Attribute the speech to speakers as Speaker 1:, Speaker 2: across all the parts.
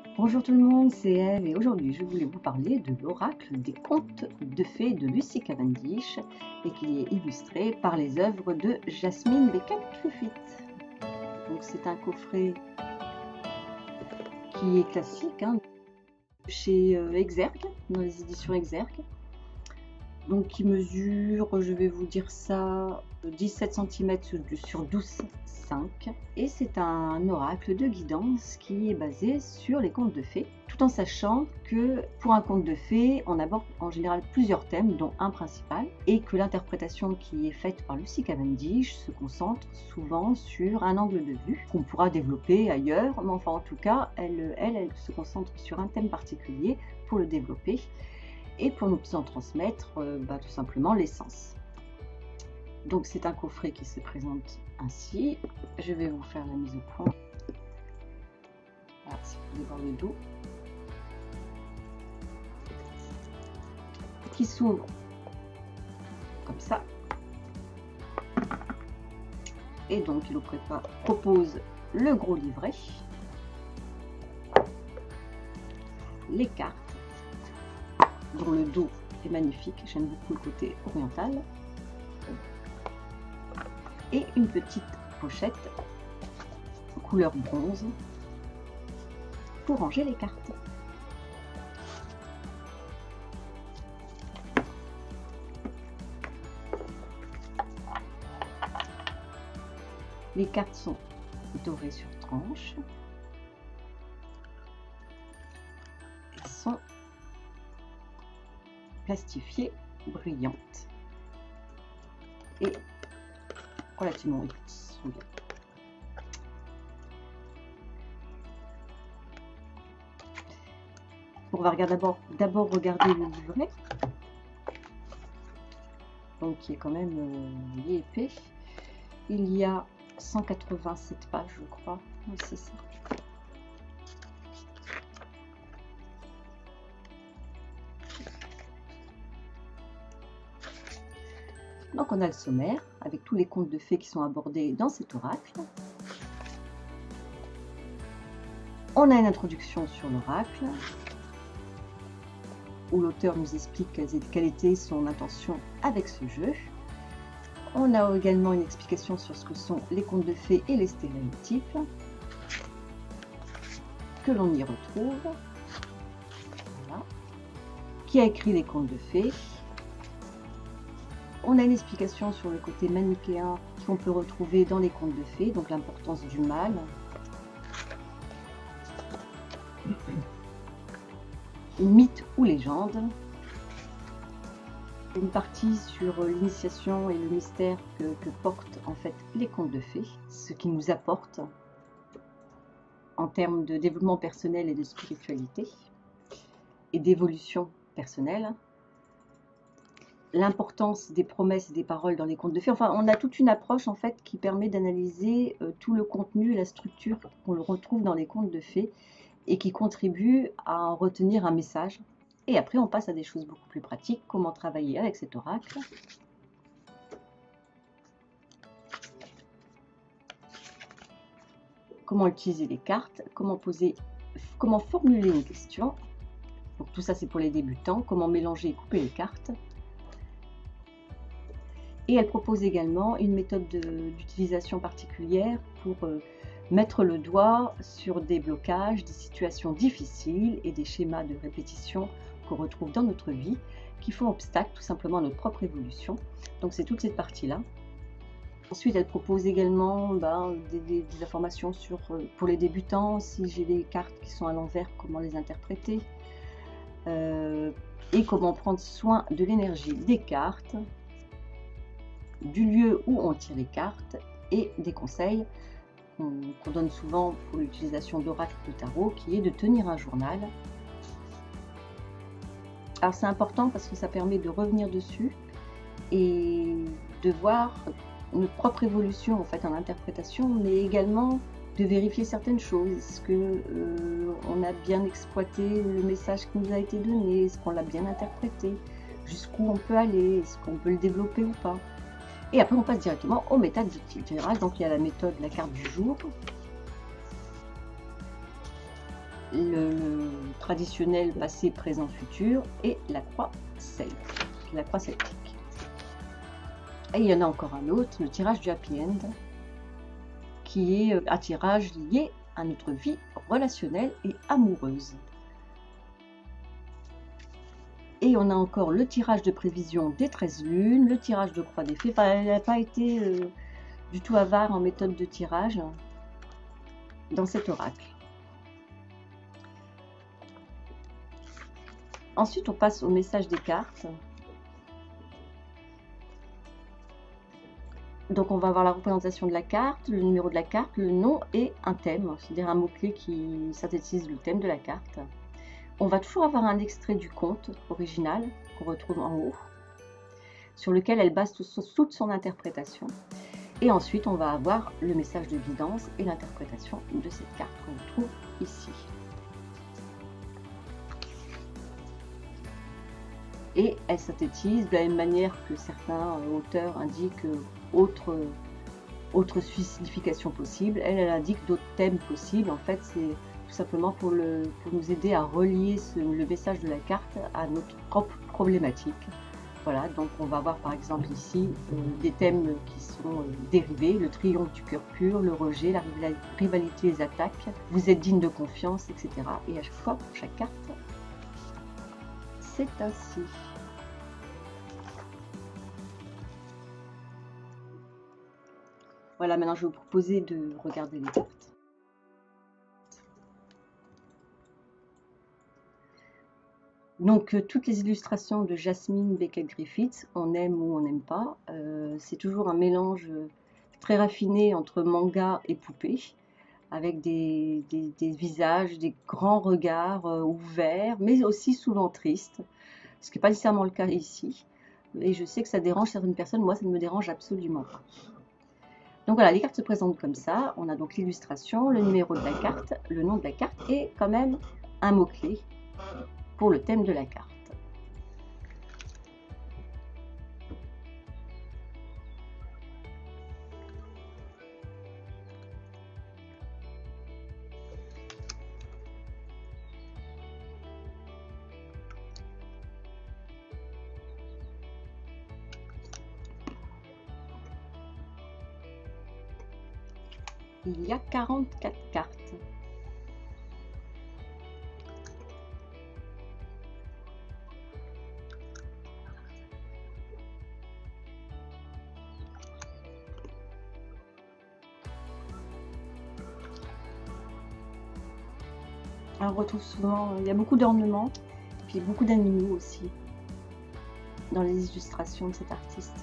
Speaker 1: Bonjour tout le monde, c'est Eve et aujourd'hui je voulais vous parler de l'oracle des contes de fées de Lucy Cavendish et qui est illustré par les œuvres de Jasmine Beckett-Cluffit. Donc c'est un coffret qui est classique chez Exergue, dans les éditions Exergue. Donc qui mesure, je vais vous dire ça, 17 cm sur 12,5 et c'est un oracle de guidance qui est basé sur les contes de fées, tout en sachant que pour un conte de fées, on aborde en général plusieurs thèmes, dont un principal, et que l'interprétation qui est faite par Lucy Cavendish se concentre souvent sur un angle de vue qu'on pourra développer ailleurs, mais enfin en tout cas, elle se concentre sur un thème particulier pour le développer et pour nous en transmettre tout simplement l'essence. Donc c'est un coffret qui se présente ainsi. Je vais vous faire la mise au point. Voilà, si vous voulez voir le dos. Qui s'ouvre comme ça. Et donc il propose le gros livret, les cartes, dont le dos est magnifique, j'aime beaucoup le côté oriental, et une petite pochette couleur bronze pour ranger les cartes. Les cartes sont dorées sur tranche et sont plastifiées, brillantes et relativement épaisses. On va d'abord regarder le livret, donc qui est quand même épais. Il y a 187 pages, je crois. Oui, c'est ça. Donc on a le sommaire avec tous les contes de fées qui sont abordés dans cet oracle. On a une introduction sur l'oracle où l'auteur nous explique quelle était son intention avec ce jeu. On a également une explication sur ce que sont les contes de fées et les stéréotypes que l'on y retrouve. Voilà. Qui a écrit les contes de fées? On a une explication sur le côté manichéen qu'on peut retrouver dans les contes de fées, donc l'importance du mal. Mythe ou légende. Une partie sur l'initiation et le mystère que portent en fait les contes de fées, ce qui nous apporte en termes de développement personnel et de spiritualité et d'évolution personnelle. L'importance des promesses et des paroles dans les contes de fées. Enfin, on a toute une approche en fait qui permet d'analyser tout le contenu et la structure qu'on le retrouve dans les contes de fées et qui contribue à en retenir un message. Et après, on passe à des choses beaucoup plus pratiques, comment travailler avec cet oracle. Comment utiliser les cartes, comment formuler une question. Donc tout ça, c'est pour les débutants. Comment mélanger et couper les cartes. Et elle propose également une méthode d'utilisation particulière pour mettre le doigt sur des blocages, des situations difficiles et des schémas de répétition qu'on retrouve dans notre vie qui font obstacle tout simplement à notre propre évolution. Donc c'est toute cette partie-là. Ensuite, elle propose également des informations pour les débutants, si j'ai des cartes qui sont à l'envers, comment les interpréter, et comment prendre soin de l'énergie des cartes, du lieu où on tire les cartes et des conseils qu'on donne souvent pour l'utilisation d'oracle de tarot, qui est de tenir un journal. Alors c'est important parce que ça permet de revenir dessus et de voir notre propre évolution en fait en interprétation, mais également de vérifier certaines choses. Est-ce qu'on a bien exploité le message qui nous a été donné? Est-ce qu'on l'a bien interprété? Jusqu'où on peut aller? Est-ce qu'on peut le développer ou pas? Et après, on passe directement aux méthodes de tirage. Donc, il y a la méthode, la carte du jour. le traditionnel passé, présent, futur et la croix celtique. Et il y en a encore un autre, le tirage du happy end, qui est un tirage lié à notre vie relationnelle et amoureuse. Et on a encore le tirage de prévision des 13 lunes, le tirage de croix des fées. Enfin, elle n'a pas été du tout avare en méthode de tirage dans cet oracle. Ensuite, on passe au message des cartes. Donc, on va avoir la représentation de la carte, le numéro de la carte, le nom et un thème, c'est-à-dire un mot-clé qui synthétise le thème de la carte. On va toujours avoir un extrait du conte original qu'on retrouve en haut, sur lequel elle base toute son interprétation. Et ensuite, on va avoir le message de guidance et l'interprétation de cette carte qu'on trouve ici. Et elle synthétise de la même manière que certains auteurs indiquent autre signification possible. Elle indique d'autres thèmes possibles. En fait, c'est tout simplement pour nous aider à relier le message de la carte à notre propre problématique. Voilà, donc on va voir par exemple ici des thèmes qui sont dérivés, le triomphe du cœur pur, le rejet, la rivalité, les attaques, vous êtes digne de confiance, etc. Et à chaque fois, pour chaque carte, c'est ainsi. Voilà, maintenant je vais vous proposer de regarder les cartes. Donc, toutes les illustrations de Jasmine Beckett-Griffiths, on aime ou on n'aime pas. C'est toujours un mélange très raffiné entre manga et poupée, avec des visages, des grands regards ouverts, mais aussi souvent tristes, ce qui n'est pas nécessairement le cas ici. Et je sais que ça dérange certaines personnes, moi ça ne me dérange absolument pas. Donc voilà, les cartes se présentent comme ça. On a donc l'illustration, le numéro de la carte, le nom de la carte et quand même un mot-clé pour le thème de la carte. Il y a 44 cartes. On retrouve souvent, il y a beaucoup d'ornements, puis beaucoup d'animaux aussi dans les illustrations de cet artiste.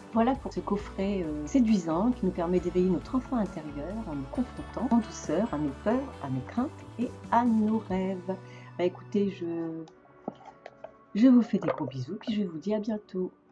Speaker 1: Voilà pour ce coffret séduisant qui nous permet d'éveiller notre enfant intérieur en nous confrontant en douceur à nos peurs, à nos craintes et à nos rêves. Bah écoutez, je vous fais des gros bisous, puis je vous dis à bientôt.